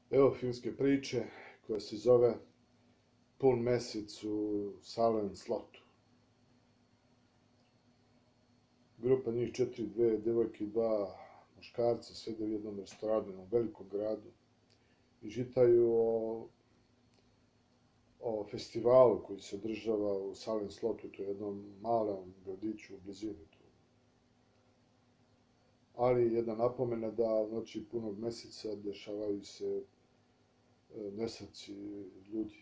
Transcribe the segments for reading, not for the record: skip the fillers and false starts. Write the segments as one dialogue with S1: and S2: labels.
S1: Evo filmske priče koja se zove Pun mesec u Salem Slotu. Grupa njih četiri, dve devojke i dva muškarca sede u jednom restoranu u velikom gradu i žitaju o festivalu koji se održava u Salem Slotu, to je jednom malom gradiću u blizini tu. Ali jedna napomena da u noći punog meseca dešavaju se nesreći ljudi.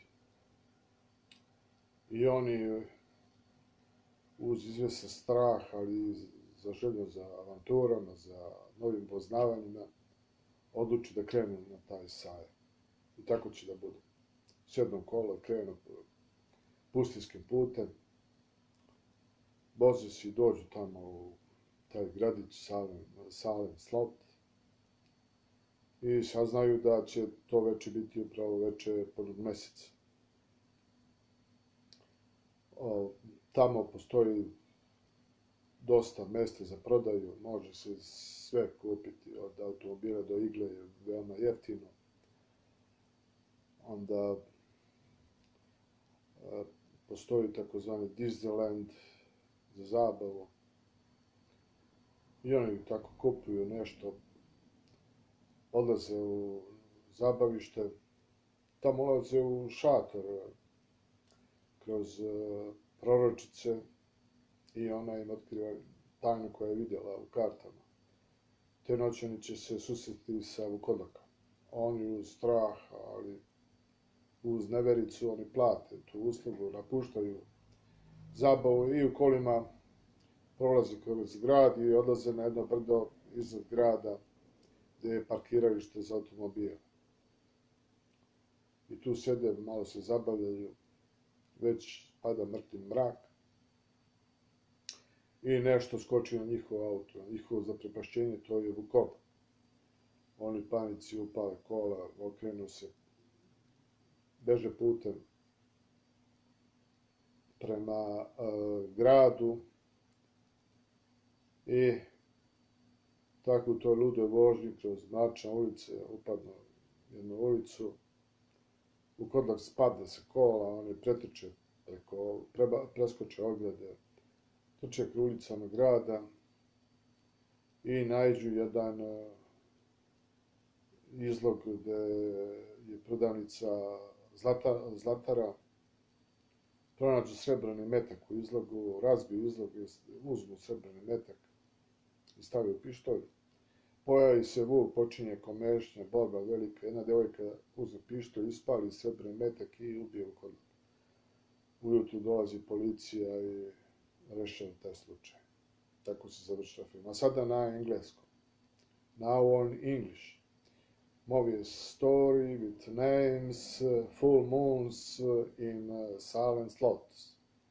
S1: I oni uz izvestan strah, ali za želju za avanturama, za novim poznavanjima, odluči da krenu na taj sajam. I tako će da bude. Sjednu kola, krenu pustinskim putem, voze se i dođu tamo u taj gradić Salem Slot i saznaju da će to veče biti upravo veče punog meseca. Tamo postoji dosta mesta za prodaju, može se sve kupiti, od automobila do igle, je veoma jeftino. Onda postoji takozvani Disneyland za zabavu. I oni tako kupuju nešto, odlaze u zabavište, tamo ulaze u šator kroz proročice i ona im otkriva tajnu koja je vidjela u kartama. Te noći oni će se susreti sa Vukodlakom. Oni uz strah, ali uz nevericu, oni plate tu uslugu, napuštaju zabavu i u kolima prolaze kroz grad i odlaze na jedno brdo iznad grada gde je parkiralište za automobile. I tu sede, malo se zabavljaju, već pada mrtvi mrak i nešto skoči na njihov auto, na njihovo zaprepašćenje, to je Vukodlak. Oni panici upale kola, okrenu se, beže putem prema gradu i tako u toj ludoj vožnji kroz mračne ulice upadnu u jednu ulicu. Vukodlak spada sa kola, oni pretrče preskoče ograde, trče kroz ulicama grada i naiđu jedan izlog gde je prodavnica zlatara, pronađu srebrni metak u izlogu, razbiju izlog, uzmu srebrni metak i stavaju pištolj. Pojavi se Vuk, počinje komešnja, borba velika, jedna devojka uzme pištolj, ispali srebrni metak i ubije Vukodlaka. Ujutru dolazi policija i rešava taj slučaj. Tako se završava film. A sada na engleskom. Now on English. Movie story with names, full moons in silent slots.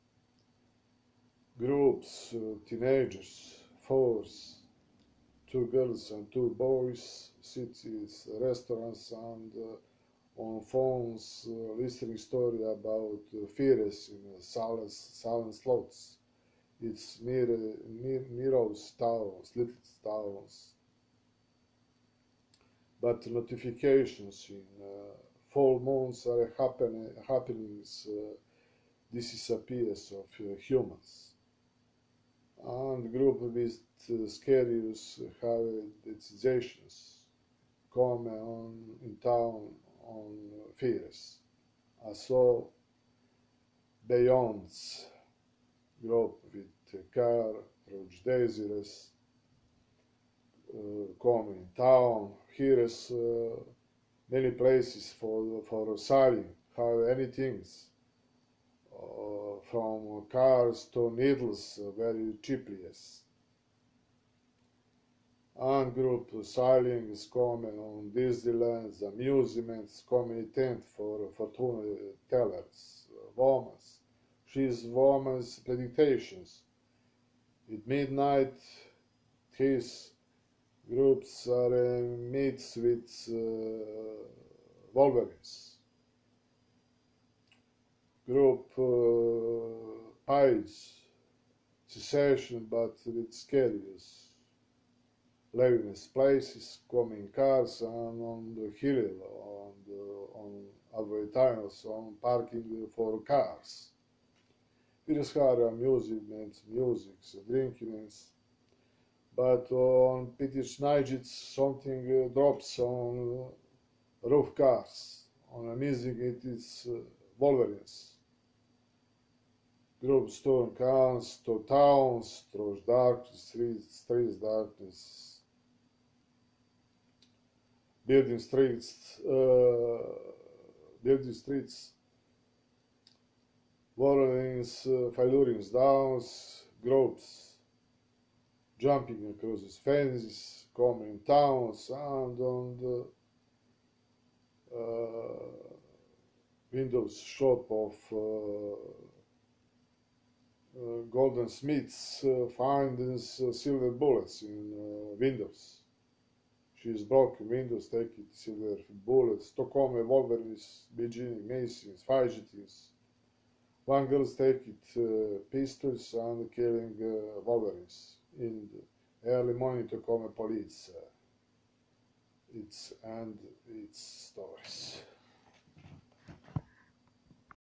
S1: Groups, teenagers, fours, two girls and two boys, cities, restaurants and on phones, listening story about fires in silent slots. It's Miro's towns, little towns. But notifications in full moons are happenings, disappearance of humans. And group with scariest have decisions come on in town on fears. I saw Beyond's group with car, approach Desires, come in town. Here is many places for selling, have anything, from cars to needles, very cheaply. And group selling is common on Disneyland, amusements, common tent for fortune tellers, women's. She's woman's predictions. At midnight, his groups are meets with Wolverines. Group hides secession but with scaries. Levin's places, coming cars, and on the hill, on advertisements, on parking for cars. Pirashara music means music, drinking, but on Pitish nights something drops on roof cars. On a music it is Wolverines. Groups turn cars to towns, through dark streets, darkness, building streets, building streets, Wolverines, Failurings, downs, groups, jumping across the fences, coming towns, and on the windows shop of golden smiths finds silver bullets in windows. She's broken windows, take it silver bullets. Stockholm Wolverines, beginning Masons, fidgetings. One girls take it pistols and killing Wolverines. In the early morning to come police. It's and its stories.